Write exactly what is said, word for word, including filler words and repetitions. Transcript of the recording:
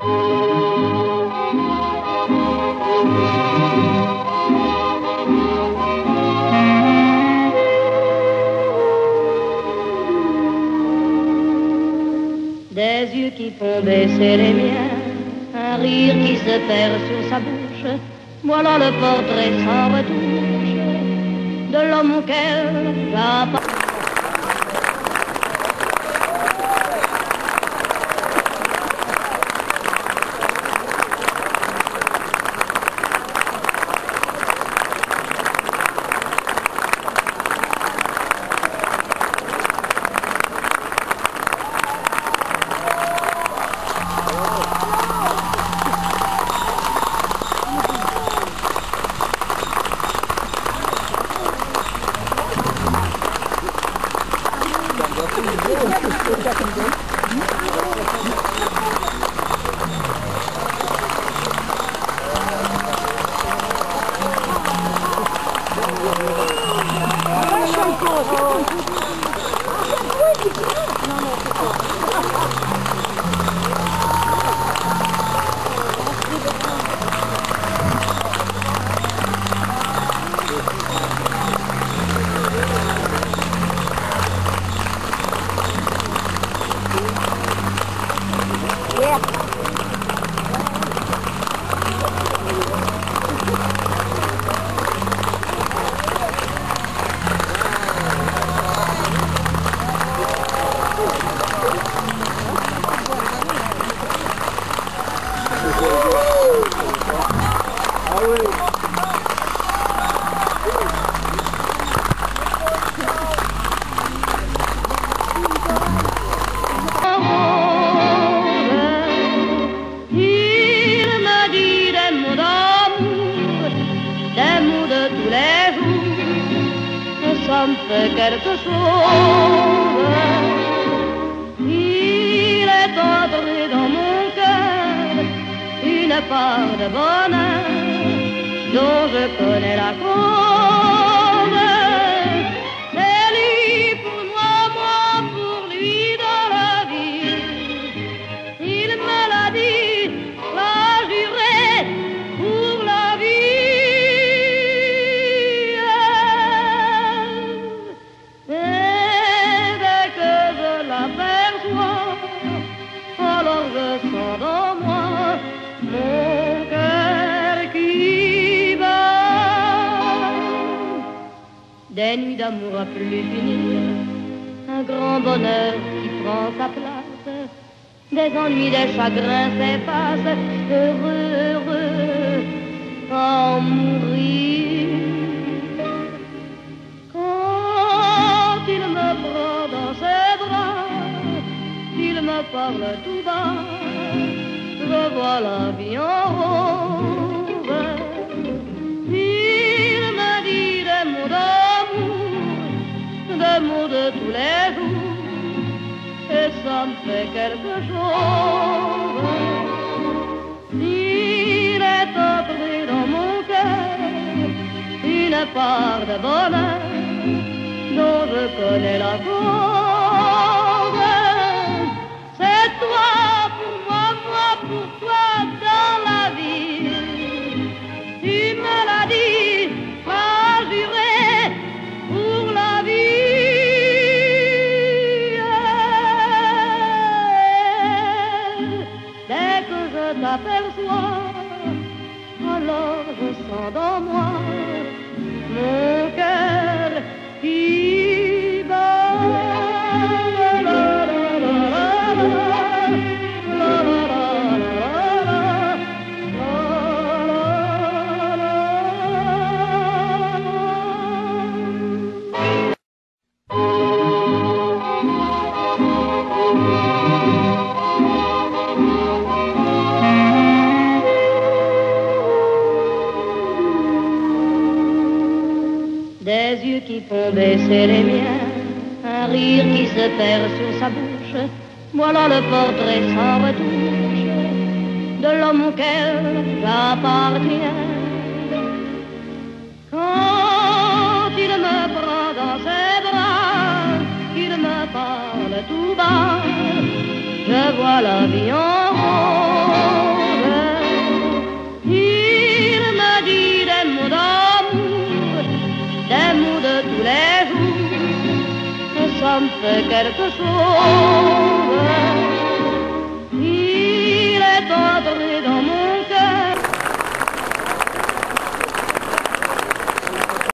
Des yeux qui font baisser les miens, un rire qui se perd sur sa bouche, voilà le portrait sans retouche de l'homme auquel j'appartiens. Ça me fait quelque chose. Il est entré dans mon cœur une part de bonheur dont je connais la cause. C'est lui pour moi, moi pour lui dans la vie. Il me l'a dit, l'a juré pour la vie. Alors je sens dans moi mon cœur qui bat. Des nuits d'amour à plus finir, un grand bonheur qui prend sa place. Des ennuis, des chagrins s'effacent, heureux, heureux, en mourir. Quand il me prend dans ses bras, il me parle tout bas, je vois la vie en rose. Il me dit des mots d'amour, des mots de tous les jours, et ça me fait quelque chose. Il est entré dans mon cœur une part de bonheur dont je connais la cause. C'est toi pour moi, moi pour toi dans la vie. Tu me l'as dit, m'as juré pour la vie. Dès que je t'aperçois, alors je sens dans moi mon cœur qui bat. Des yeux qui font baisser les miens, un rire qui se perd sur sa bouche, voilà le portrait sans retouche de l'homme auquel j'appartiens. Quand il me prend dans ses bras, il me parle tout bas, je vois la vie en rose. ça me fait quelque chose.